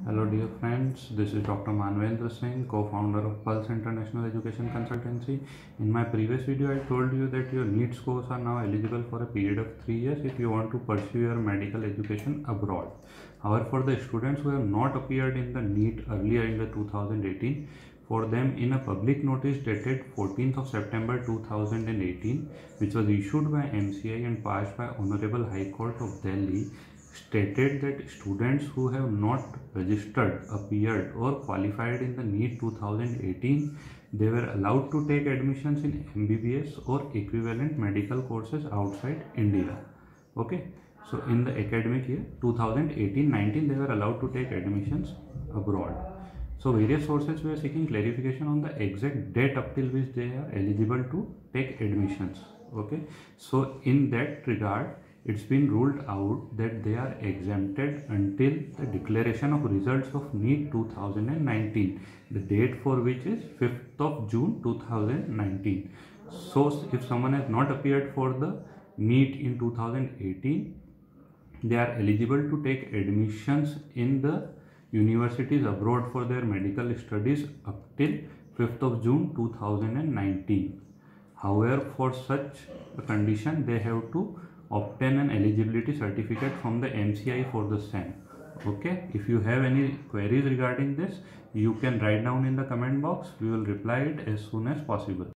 Hello dear friends, this is Dr. Manvendra Singh, co-founder of Pulse International Education Consultancy. In my previous video, I told you that your NEET scores are now eligible for a period of 3 years if you want to pursue your medical education abroad. However, for the students who have not appeared in the NEET earlier in the 2018, for them in a public notice dated 14th of September 2018, which was issued by MCI and passed by Honorable High Court of Delhi, stated that students who have not registered, appeared or qualified in the NEET 2018, they were allowed to take admissions in MBBS or equivalent medical courses outside India. Okay, so in the academic year 2018-19, they were allowed to take admissions abroad. So various sources were seeking clarification on the exact date up till which they are eligible to take admissions. Okay, so in that regard, it's been ruled out that they are exempted until the declaration of results of NEET 2019, the date for which is 5th of June 2019. So if someone has not appeared for the NEET in 2018, they are eligible to take admissions in the universities abroad for their medical studies up till 5th of June 2019. However, for such a condition, they have to obtain an eligibility certificate from the MCI for the same. Okay, if you have any queries regarding this, you can write down in the comment box. We will reply it as soon as possible.